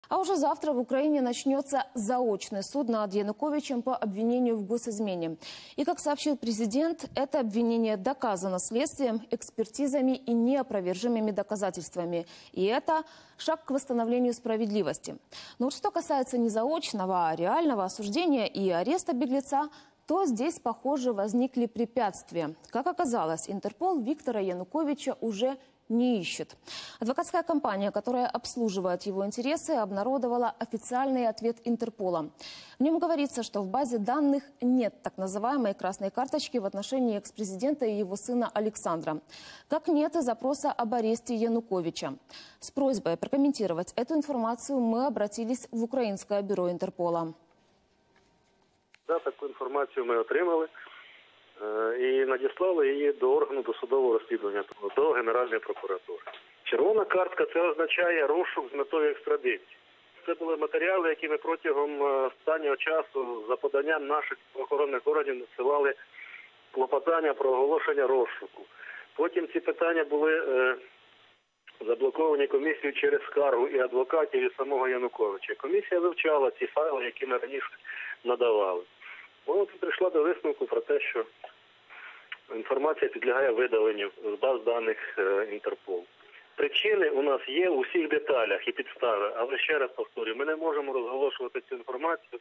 А уже завтра в Украине начнется заочный суд над Януковичем по обвинению в госизмене. И, как сообщил президент, это обвинение доказано следствием, экспертизами и неопровержимыми доказательствами. И это шаг к восстановлению справедливости. Но вот что касается не заочного, а реального осуждения и ареста беглеца, то здесь, похоже, возникли препятствия. Как оказалось, Интерпол Виктора Януковича уже не ищет. Адвокатская компания, которая обслуживает его интересы, обнародовала официальный ответ Интерпола. В нем говорится, что в базе данных нет так называемой красной карточки в отношении экс-президента и его сына Александра. Как нет и запроса об аресте Януковича. С просьбой прокомментировать эту информацию мы обратились в Українське бюро Интерпола. Да, таку інформацію ми отримали і надіслали її до органу досудового розслідування, до Генеральної прокуратури. Червона картка – це означає розшук з метою екстрадиції. Це були матеріали, які ми протягом останнього часу за поданням наших правоохоронних органів надсилали клопотання про оголошення розшуку. Потім ці питання були заблоковані комісією через скаргу і адвокатів, і самого Януковича. Комісія вивчала ці файли, які ми раніше надавали. Вона прийшла до висновку про те, що інформація підлягає видаленню з баз даних Інтерполу. Причини у нас є у всіх деталях і підстави, але ще раз повторюю, ми не можемо розголошувати цю інформацію.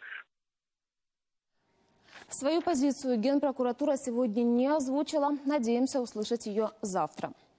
Свою позицию Генпрокуратура сегодня не озвучила. Надеемся услышать ее завтра.